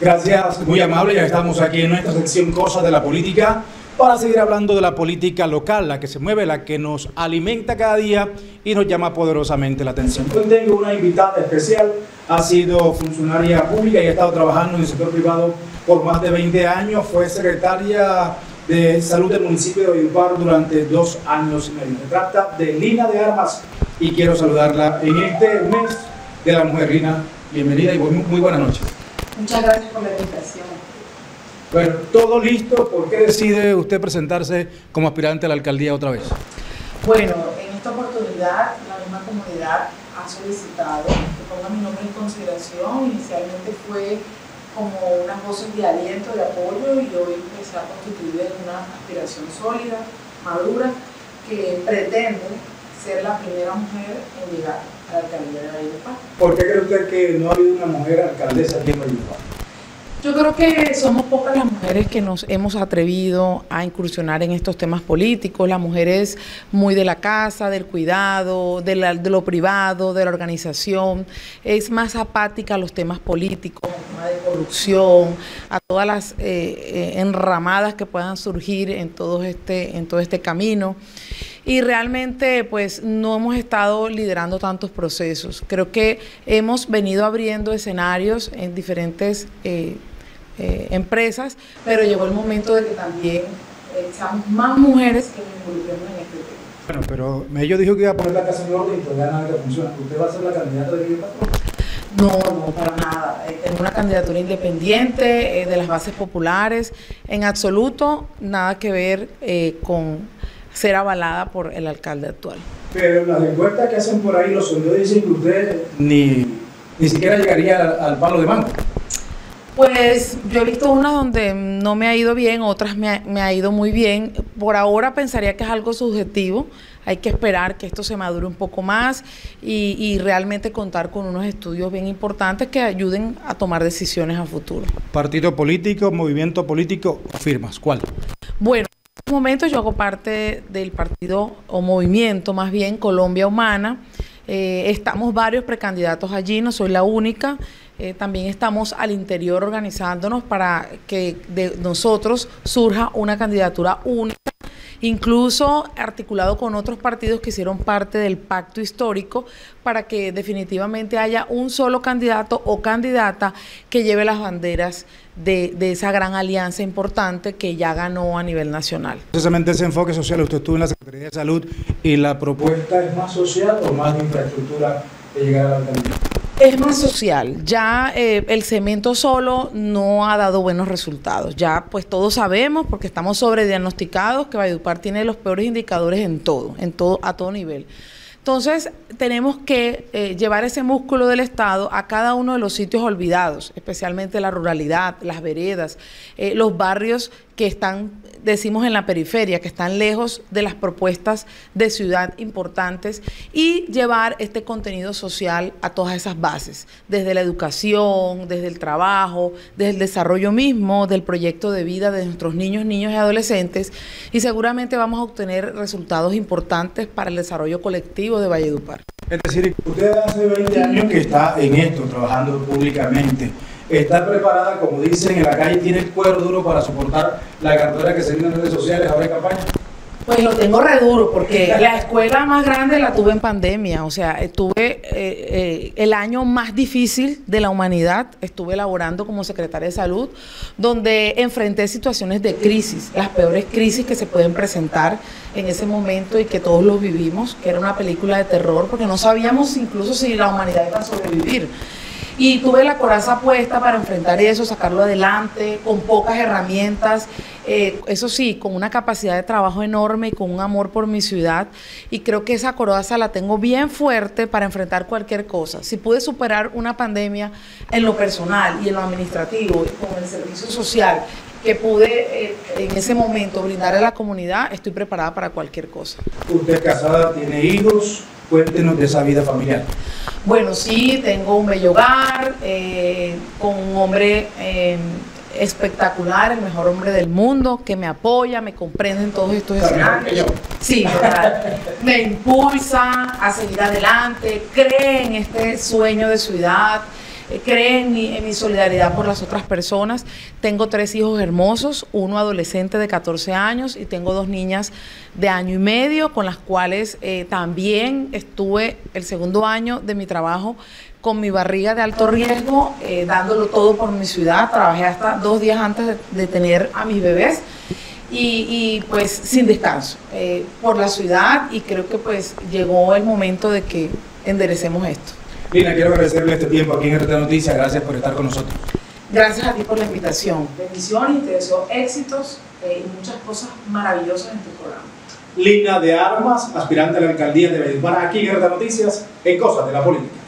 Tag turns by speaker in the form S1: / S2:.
S1: Gracias, muy amable. Ya estamos aquí en nuestra sección Cosas de la Política para seguir hablando de la política local, la que se mueve, la que nos alimenta cada día y nos llama poderosamente la atención. Hoy tengo una invitada especial, ha sido funcionaria pública y ha estado trabajando en el sector privado por más de 20 años, fue secretaria de Salud del municipio de Valledupar durante 2 años y medio. Se trata de Lina de Armas y quiero saludarla en este mes de la mujer. Lina, bienvenida y muy buenas noches.
S2: Muchas gracias por la invitación.
S1: Bueno, todo listo. ¿Por qué decide usted presentarse como aspirante a la alcaldía otra vez?
S2: Bueno, en esta oportunidad la misma comunidad ha solicitado que ponga mi nombre en consideración. Inicialmente fue como unas voces de aliento, de apoyo, y hoy se ha constituido en una aspiración sólida, madura, que pretende ser la primera mujer en llegar a la alcaldía de Valledupar.
S1: ¿Por qué cree usted que no ha habido una mujer alcaldesa aquí en Valledupar?
S2: Yo creo que somos pocas las mujeres que nos hemos atrevido a incursionar en estos temas políticos. La mujer es muy de la casa, del cuidado, de lo privado, de la organización. Es más apática a los temas políticos, al tema de corrupción, a todas las enramadas que puedan surgir en todo este camino. Y realmente pues no hemos estado liderando tantos procesos. Creo que hemos venido abriendo escenarios en diferentes empresas, pero llegó el momento de que también seamos más mujeres que nos involucremos en este tema.
S1: Bueno, pero ellos dijo que iba a poner la casa en orden y todavía nada que funciona. ¿Usted va a ser la candidata de Valledupar?
S2: No, para nada. Tengo una candidatura independiente de las bases populares, en absoluto nada que ver con ser avalada por el alcalde actual.
S1: Pero las encuestas que hacen por ahí, los sondeos dicen que usted ni siquiera llegaría al palo de mango.
S2: Pues yo he visto unas donde no me ha ido bien, otras me ha ido muy bien. Por ahora pensaría que es algo subjetivo. Hay que esperar que esto se madure un poco más y realmente contar con unos estudios bien importantes que ayuden a tomar decisiones a futuro. ¿Partido político, movimiento político o firmas? ¿Cuál? Bueno, en este momento yo hago parte del partido o movimiento, más bien, Colombia Humana. Estamos varios precandidatos allí, no soy la única. También estamos al interior organizándonos para que de nosotros surja una candidatura única, incluso articulado con otros partidos que hicieron parte del pacto histórico, para que definitivamente haya un solo candidato o candidata que lleve las banderas de esa gran alianza importante que ya ganó a nivel nacional. Precisamente ese enfoque social, usted estuvo en la Secretaría de Salud y la propuesta es más social o más de infraestructura de llegar a la alcaldía. Es más social. Ya el cemento solo no ha dado buenos resultados. Ya pues todos sabemos, porque estamos sobrediagnosticados, que Valledupar tiene los peores indicadores a todo nivel. Entonces tenemos que llevar ese músculo del Estado a cada uno de los sitios olvidados, especialmente la ruralidad, las veredas, los barrios que están, decimos, en la periferia, que están lejos de las propuestas de ciudad importantes, y llevar este contenido social a todas esas bases, desde la educación, desde el trabajo, desde el desarrollo mismo, del proyecto de vida de nuestros niños y adolescentes, y seguramente vamos a obtener resultados importantes para el desarrollo colectivo de Valledupar. Es decir, usted hace 20 años que está en esto, trabajando públicamente. ¿Está preparada, como dicen en la calle, tiene el cuero duro para soportar la cartera que se viene en redes sociales ahora en campaña? Pues lo tengo re duro, porque la escuela más grande la tuve en pandemia. O sea, tuve el año más difícil de la humanidad. Estuve laborando como secretaria de salud, donde enfrenté situaciones de crisis, las peores crisis que se pueden presentar en ese momento y que todos los vivimos, que era una película de terror, porque no sabíamos incluso si la humanidad iba a sobrevivir. Y tuve la coraza puesta para enfrentar eso, sacarlo adelante, con pocas herramientas, eso sí, con una capacidad de trabajo enorme y con un amor por mi ciudad. Y creo que esa coraza la tengo bien fuerte para enfrentar cualquier cosa. Si pude superar una pandemia en lo personal y en lo administrativo, con el servicio social que pude en ese momento brindar a la comunidad, estoy preparada para cualquier cosa. ¿Usted es casada, tiene hijos? Cuéntenos de esa vida familiar. Bueno, sí, tengo un bello hogar, con un hombre espectacular, el mejor hombre del mundo, que me apoya, me comprende en todos estos escenarios. Sí, ¿verdad? Me impulsa a seguir adelante, cree en este sueño de ciudad. cree en mi solidaridad por las otras personas. Tengo 3 hijos hermosos, uno adolescente de 14 años y tengo 2 niñas de 1 año y medio, con las cuales también estuve el segundo año de mi trabajo con mi barriga de alto riesgo, dándolo todo por mi ciudad. Trabajé hasta 2 días antes de tener a mis bebés y pues sin descanso por la ciudad, y creo que pues llegó el momento de que enderecemos esto.
S1: Lina, quiero agradecerle este tiempo aquí en RT Noticias. Gracias por estar con nosotros.
S2: Gracias a ti por la invitación. Bendiciones y te deseo éxitos y muchas cosas maravillosas en tu programa.
S1: Lina de Armas, aspirante a la alcaldía de Valledupar, aquí en RT Noticias, en Cosas de la Política.